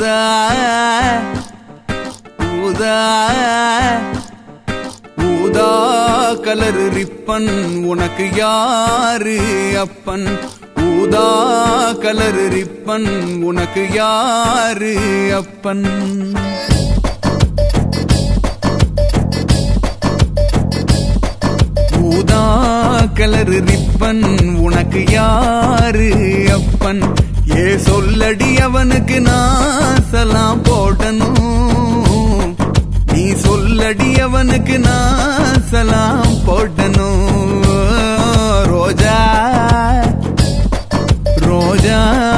ஊதா ஊதா ஊதா கலர் ரிப்பன் உனக்கு யாரு அப்பன் ஊதா கலர் ரிப்பன் உனக்கு யாரு அப்பன் ஊதா கலர் ரிப்பன் உனக்கு யாரு அப்பன் ஏ சொல்லடி அவனுக்கு நான் சலாம் போடணும் நீ சொல்லடி அவனுக்கு நான் சலாம் போடணும் ரோஜா ரோஜா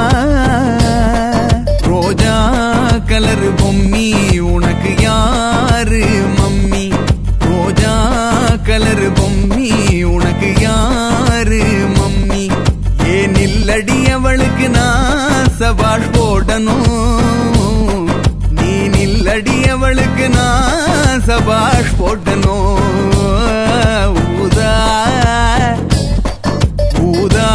ரோஜா கலர் பொம்மி உனக்கு யாரு மம்மி ரோஜா கலர் பொம்மி உனக்கு யாரு மம்மி ஏ நில்லடி அவளுக்கு நான் சவால் போடணும் நீ நில்லடி அவளுக்கு நான் சவால் போடணும் ஊதா ஊதா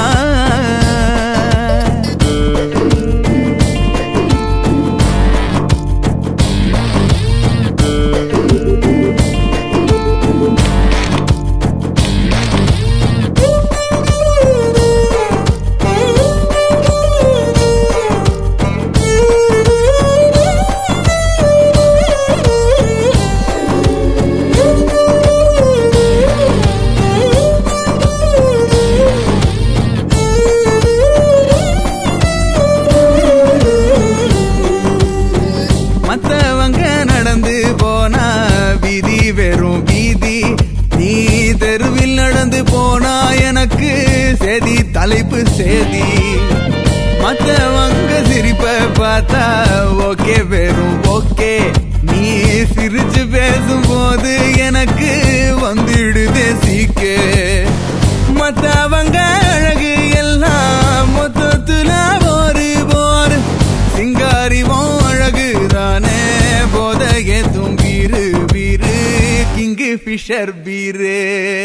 தலைப்பு சேதி மத்தவங்க சிரிப்ப பார்த்தா ஓகே வெறும் ஓகே நீ சிரிச்சு பேசும்போது எனக்கு வந்துடுதே சீக்கே மத்தவங்க அழகு எல்லாம் மொத்தத்துல ஒரு போர் சிங்காரிவும் அழகு தானே போதையே தும்பீரு பீரு கிங்கு ஃபிஷர் பீரு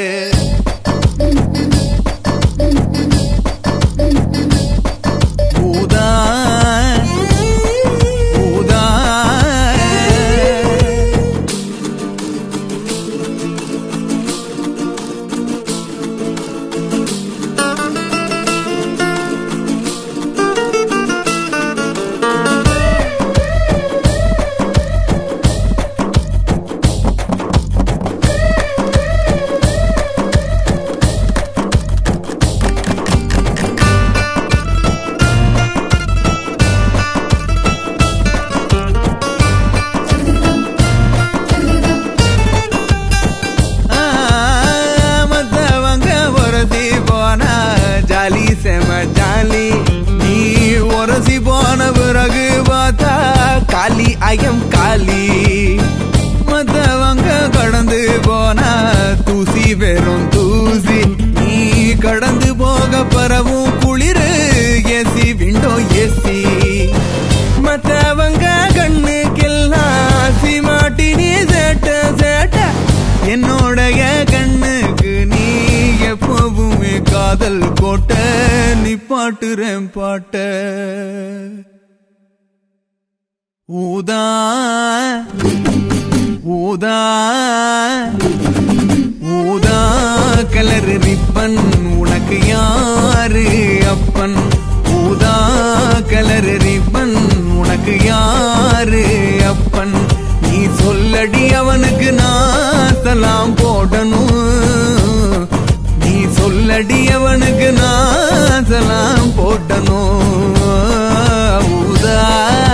காலி ஐயம் காலி மத்தவங்க கடந்து போனா தூசி வெறும் தூசி நீ கடந்து போக பரவும் குளிர் ஏசி விண்டோ ஏசி மத்தவங்க கண்ணுக்கெல்லாம் சிமாட்டி நீ சேட்ட சேட்ட என்னோடைய கண்ணுக்கு நீ எப்பவுமே காதல் கோட்ட நீ பாட்டுறேன் பாட்ட ஊதா ஊதா ஊதா கலர் ரிப்பன் உனக்கு யாரு அப்பன் ஊதா கலர் ரிப்பன் உனக்கு யாரு அப்பன் நீ சொல்லடி அவனுக்கு நான் சலாம் போடணும் நீ சொல்லடி அவனுக்கு நான் சலாம் போடணும் ஊதா